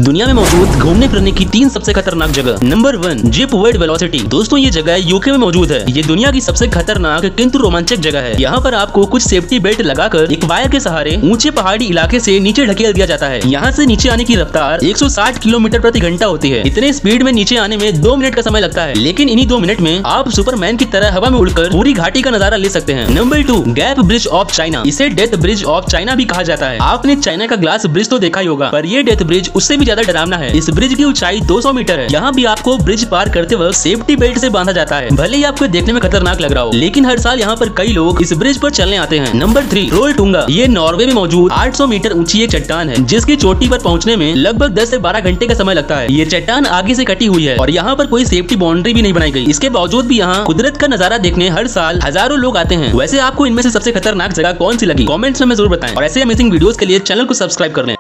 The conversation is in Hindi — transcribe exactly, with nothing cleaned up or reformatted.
दुनिया में मौजूद घूमने फिरने की तीन सबसे खतरनाक जगह। Number one, zip world velocity. दोस्तों ये जगह यूके में मौजूद है। ये दुनिया की सबसे खतरनाक किंतु रोमांचक जगह है। यहाँ पर आपको कुछ सेफ्टी बेल्ट लगाकर एक वायर के सहारे ऊंचे पहाड़ी इलाके से नीचे ढकेल दिया जाता है। यहाँ से नीचे आने की रफ्तार एक सौ साठ किलोमीटर प्रति घंटा होती है। इतने स्पीड में नीचे आने में दो मिनट का समय लगता है, लेकिन इन्हीं दो मिनट में आप सुपरमैन की तरह हवा में उड़कर पूरी घाटी का नजारा ले सकते हैं। Number two, gap bridge of China. इसे डेथ ब्रिज ऑफ चाइना भी कहा जाता है। आपने चाइना का ग्लास ब्रिज तो देखा ही होगा, पर ये डेथ ब्रिज उससे भी ज्यादा डरावना है। इस ब्रिज की ऊंचाई दो सौ मीटर है। यहाँ भी आपको ब्रिज पार करते वक्त सेफ्टी बेल्ट से बांधा जाता है। भले ही आपको देखने में खतरनाक लग रहा हो, लेकिन हर साल यहाँ पर कई लोग इस ब्रिज पर चलने आते हैं। Number three, Trolltunga. ये नॉर्वे में मौजूद आठ सौ मीटर ऊंची एक चट्टान है, जिसकी चोटी पर पहुंचने में लगभग दस से बारह घंटे का समय लगता है। ये चट्टान आगे से कटी हुई है और यहाँ पर कोई सेफ्टी बाउंड्री भी नहीं बनाई गई। इसके बावजूद भी यहाँ कुदरत का नजारा देखने हर साल हजारों लोग आते हैं। वैसे आपको इनमें से सबसे खतरनाक जगह कौन सी लगी, कमेंट्स में जरूर बताएं और ऐसे अमेजिंग वीडियोस के लिए चैनल को सब्सक्राइब कर लें।